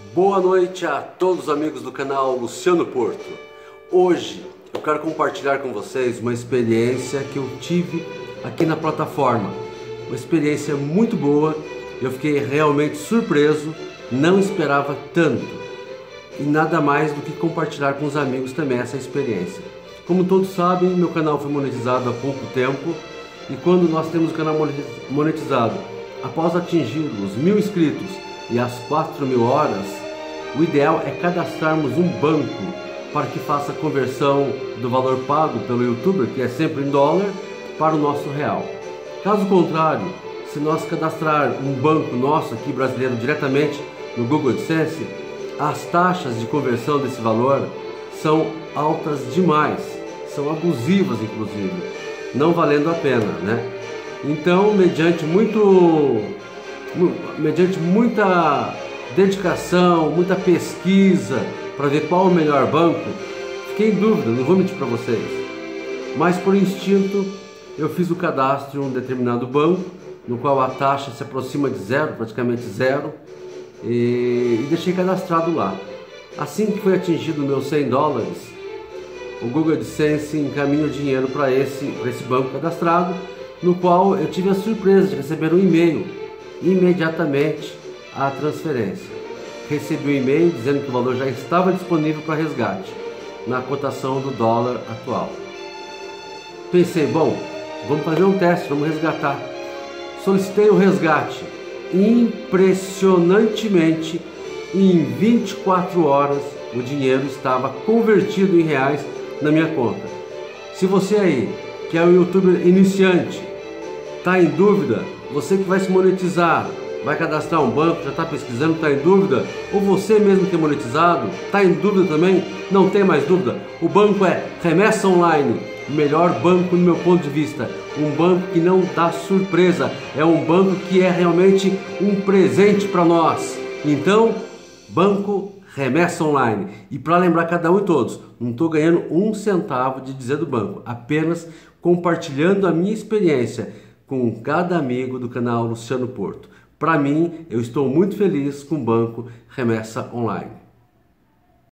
Boa noite a todos os amigos do canal Luciano Porto. Hoje eu quero compartilhar com vocês uma experiência que eu tive aqui na plataforma. Uma experiência muito boa, eu fiquei realmente surpreso, não esperava tanto. E nada mais do que compartilhar com os amigos também essa experiência. Como todos sabem, meu canal foi monetizado há pouco tempo. E quando nós temos o canal monetizado, após atingir os 1000 inscritos e as 4000 horas, o ideal é cadastrarmos um banco para que faça a conversão do valor pago pelo YouTuber, que é sempre em dólar, para o nosso real. Caso contrário, se nós cadastrar um banco nosso aqui brasileiro diretamente no Google AdSense, as taxas de conversão desse valor são altas demais, são abusivas inclusive, não valendo a pena, né? Então, mediante muita dedicação, muita pesquisa para ver qual o melhor banco, fiquei em dúvida, não vou mentir para vocês, mas por instinto eu fiz o cadastro em um determinado banco, no qual a taxa se aproxima de zero, praticamente zero, e deixei cadastrado lá. Assim que foi atingido meus 100 dólares, o Google AdSense encaminha o dinheiro para esse banco cadastrado, no qual eu tive a surpresa de receber um e-mail imediatamente a transferência. Recebi um e-mail dizendo que o valor já estava disponível para resgate na cotação do dólar atual. Pensei, bom, vamos fazer um teste, vamos resgatar. Solicitei o resgate. Impressionantemente, em 24 horas o dinheiro estava convertido em reais na minha conta. Se você aí, que é um youtuber iniciante, está em dúvida, você que vai se monetizar, vai cadastrar um banco, já está pesquisando, está em dúvida, ou você mesmo que é monetizado, está em dúvida também, não tem mais dúvida, o banco é Remessa Online, o melhor banco no meu ponto de vista, um banco que não dá surpresa, é um banco que é realmente um presente para nós. Então, Banco Remessa Online. E para lembrar cada um e todos, não estou ganhando um centavo de dizer do banco, apenas compartilhando a minha experiência com cada amigo do canal Luciano Porto. Para mim, eu estou muito feliz com o Banco Remessa Online.